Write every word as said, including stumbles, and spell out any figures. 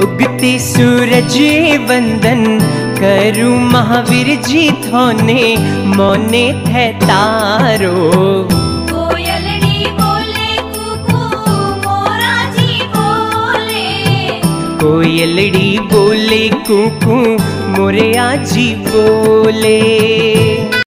उगते सूरज वंदन करूं महावीर जी थोने मोने थे तारो। कोयलड़ी बोले कुकू मोरा जी बोले, कोयलड़ी बोले कुकू मोरे आजी बोले।